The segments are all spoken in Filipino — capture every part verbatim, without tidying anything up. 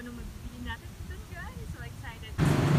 ano magbibili natin doon, guys. So excited.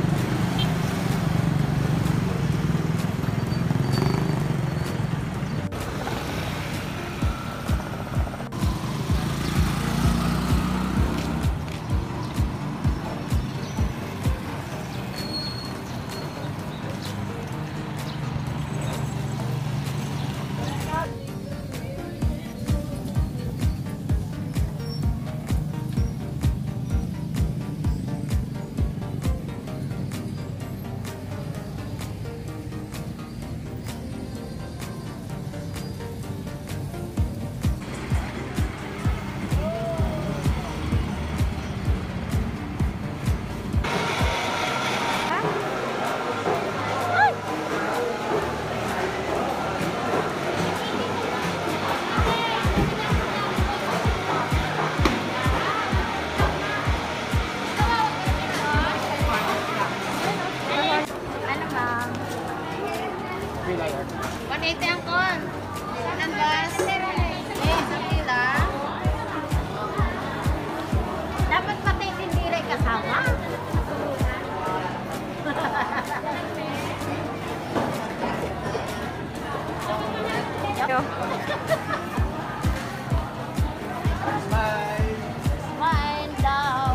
one eighty ang kon. Ilan bas? Eh, sa pila. Dapat pati tindire kasama. Bye. Smile daw.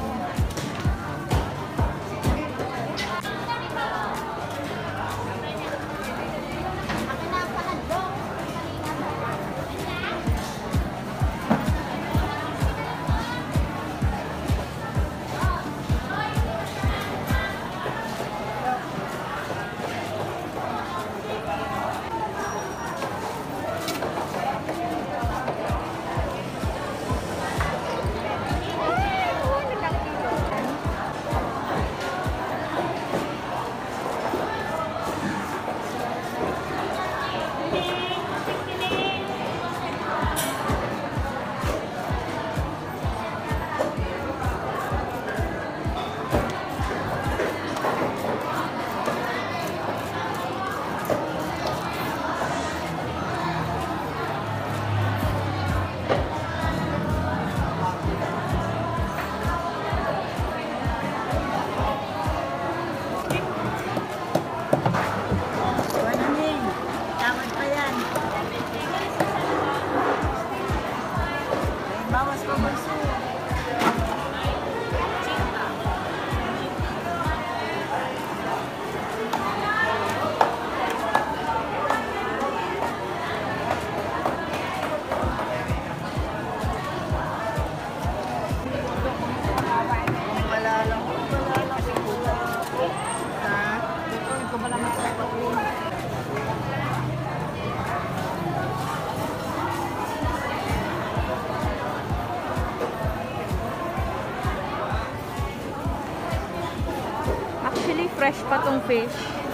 Bawas pa baso. Actually, fresh pa tong fish.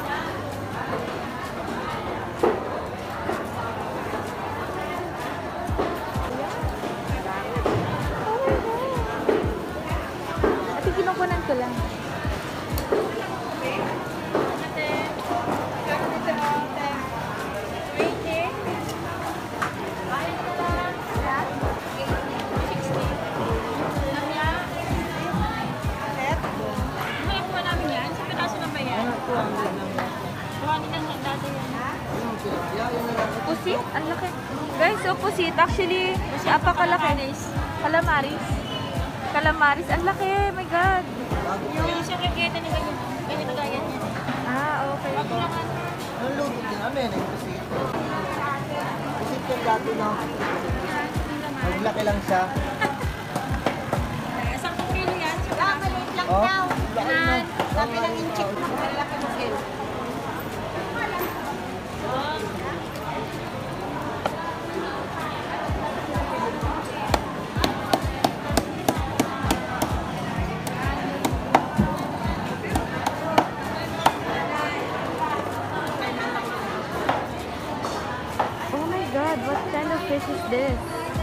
Ate, kinukunan ko lang. Pusit? Ang laki. Guys, so pusit. Actually, napakalaki. Calamaris. Calamaris. Ang laki. My God. Yung siya kagaya na ganyan. Ganyan na ganyan niya. Ah, okay. Anong luto din namin? Ay, pusit. Pusit yung gato na. Maglaki lang siya. Isang kilo yan. Ah, maliit lang Oh, daw. laki na. Laki ng inchik mo. Malaki mo kilo. Oh my God, what kind of fish is this?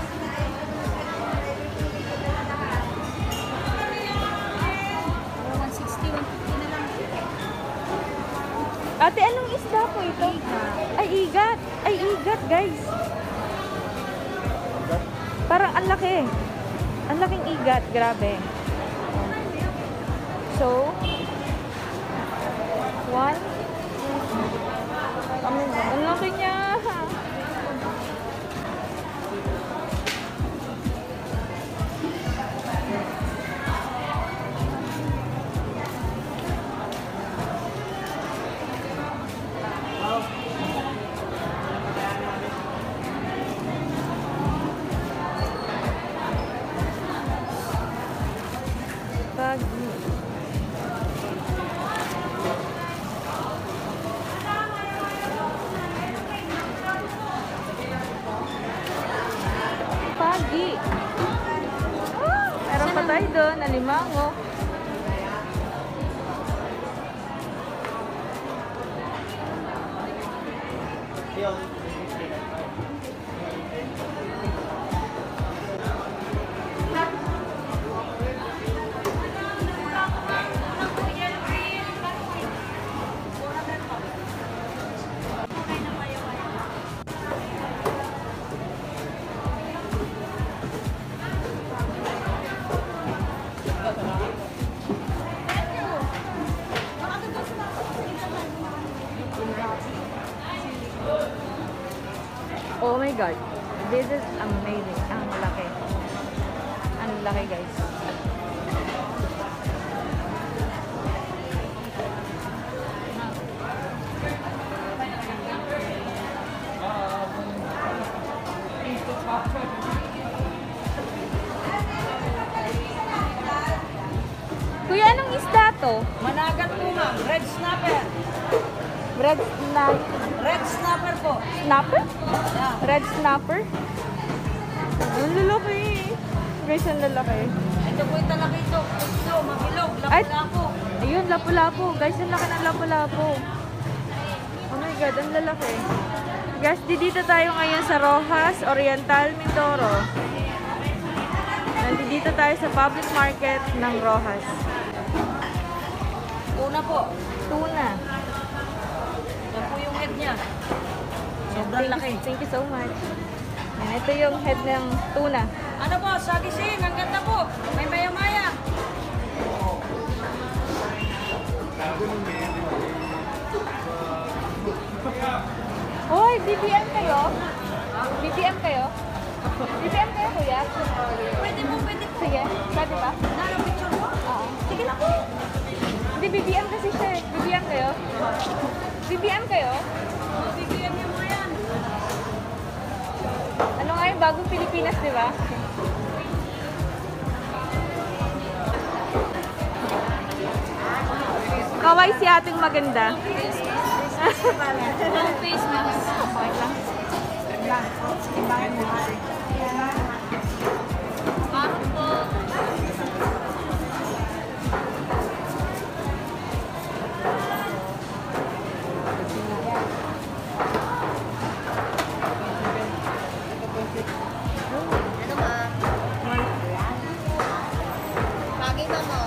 one sixty, one fifty na lang. Ate, anong isda po ito? Ay, igat. Ay, igat, guys. Parang ang laki. Ang laking igat. Grabe. So, one. Ang laki niya. Pagi. Pagi. Ah, meron pa tayo doon, alimango. Yun. Oh my god. This is amazing. Ang laki. Ang laki, guys. Kuya, anong isda to? Managat po ma'am, red snapper. Red snapper? Red snapper po. Snapper? Yeah. Red snapper? Ang lalaki. Guys, ang lalaki. Ito po yung talaki ito. Ito, mabilog, Ay! lapu-lapu. Ayun, lapu-lapu. Guys, ang laki ng lapu-lapu. Oh my god, ang lalaki. Guys, di dito tayo ngayon sa Rojas, Oriental, Mindoro. Nandito tayo sa public market ng Rojas. Una po. Tuna. Yan po yung head niya. Sobrang Thank laki. you, thank you so much. Yan, ito yung head ng tuna. Ano po, sagising. Ang ganda po. May maya-maya. Hoy, B B M kayo? B B M kayo? B B M kayo, kuya? Pwede po, pwede po. Sige, pwede ba? Nara picture po? Oo. Sige na po. Hindi, B B M kasi siya. eh. B B M kayo? B B M kayo? Bibigyan niyo mo yan. Ano nga yung bagong Pilipinas, di ba? Kaway si ating maganda. Face mask. Parang po. Ano ba? Pagi ba mo?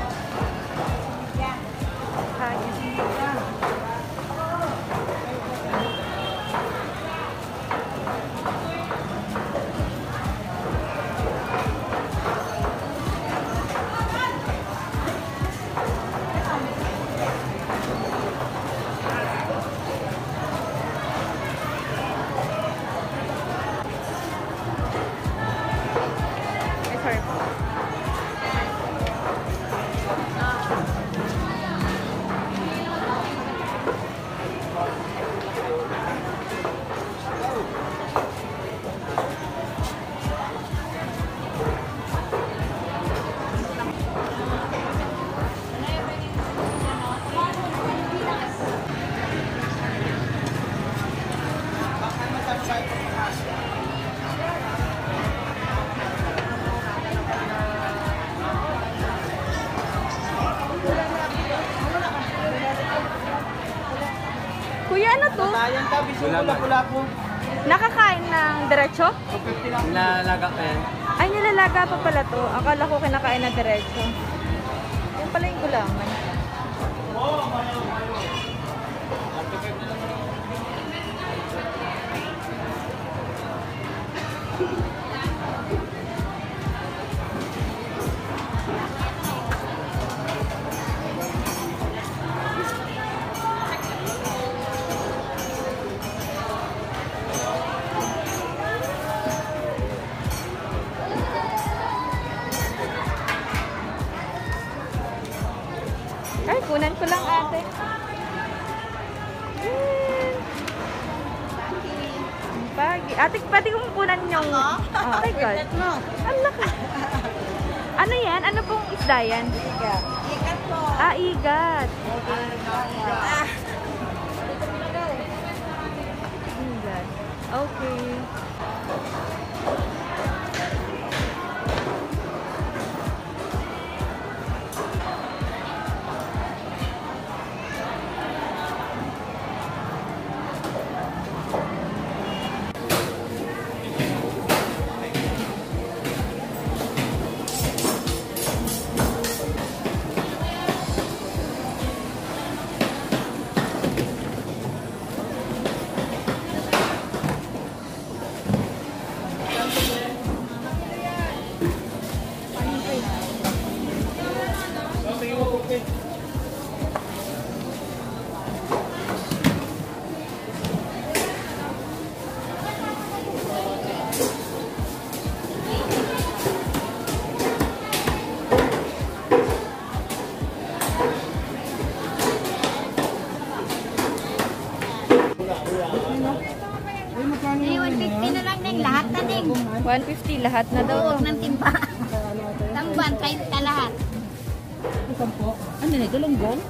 Ay, sorry po. Kuya, ano to? Sayang ka, biso ko pula po. Nakakain ng diretso? Nalalaga ka yan. Ay, nilalaga pa pala to. Akala ko kinakain na diretso. Yan pala yung gulaman. Kunan ko lang ate. Pagi. Ate, pwede kong kunan yung... Oh my God. Ang laki. Ano yan? Ano pong isda yan? Ikat. Ikat po. Ah, igat. Ah. Igat. Okay. Ay, one fifty na lang din. Lahat na din. one fifty lahat na daw. Huwag ng timba. Tamban, kahit ka lahat. Ano na, galonggong?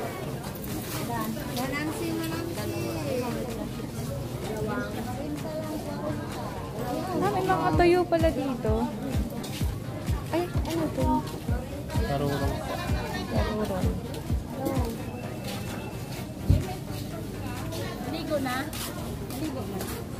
Ah, may mga tuyo pala dito. Ay, ano to? Karurong. Karurong. Ligo na. Ligo na.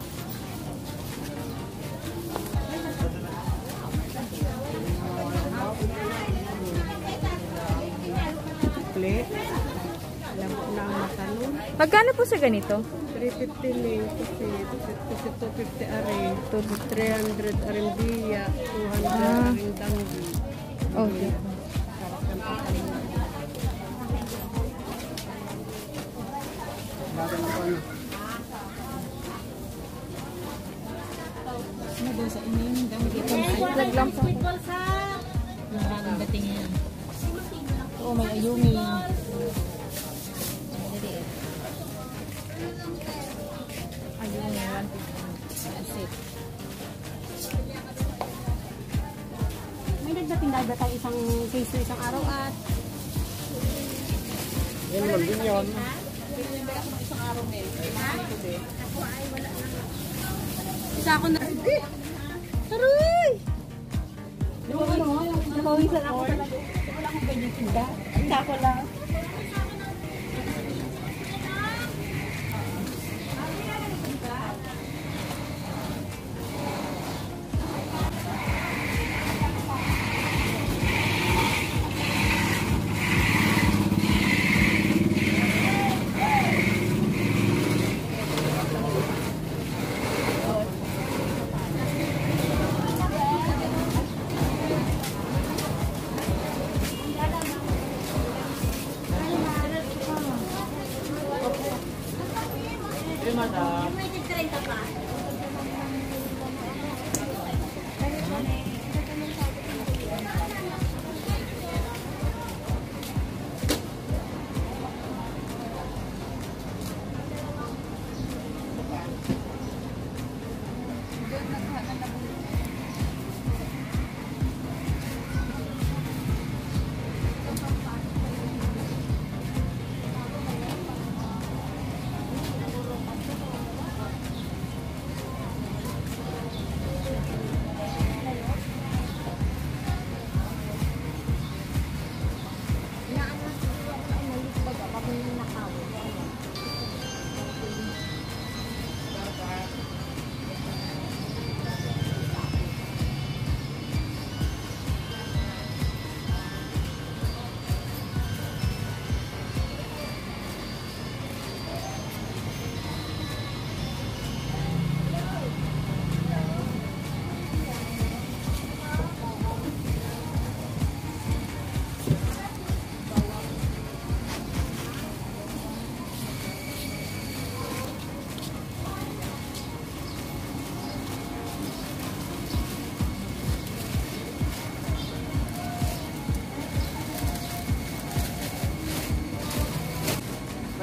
Plate. Alam ko na ang matalon. Magkano po sa ganito? three fifty ling kasi two fifty are. three hundred arindiya. two hundred Ah. arindanggi. Okay. Sarap ng patalon. Ano doon sa inyong dami dito? Vlog lang po. Maraming dating yan. Oo, may ayumi. Ayun, one fifty. May nagdating dagatang isang piso isang araw at Yan lang din yun. isa ako na. Aroy! Napawisan ako talaga. Wala akong ganyan tinda. Tinda ko lang.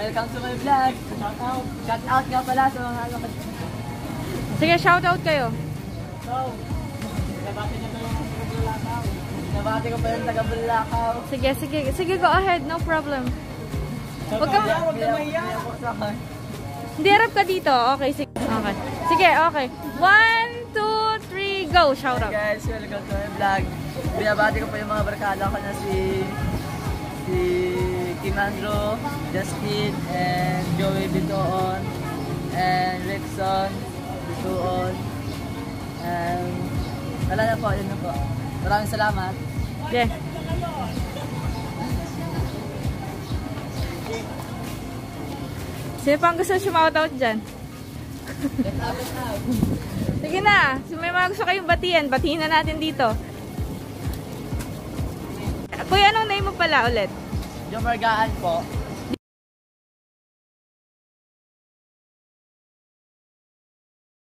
welcome to my vlog. Shout out. Shout out nga pala sa mga ano. Sige, shout out kayo. So, nabati niyo pa yung taga-Bulacau. Nabati ko pa yung taga-Bulacau. Sige, sige. Sige, go ahead. No problem. Huwag ka, Huwag ka mahiya. hindi, harap ka dito. Okay, sige. Okay. Sige, okay. One, two, three, go. Shout out. Hey guys, welcome to my vlog. Binabati ko pa yung mga barkada ko na si si Kimandro, Justin, and Joey Bitoon, and Rickson Bitoon. And wala na po, yun na po. Maraming salamat. Yeah. Sino pang gusto shoutout dyan? Sige na. May mga gusto kayong batian. Batiin na natin dito. Kuya, anong name mo pala ulit? Jomargaan po.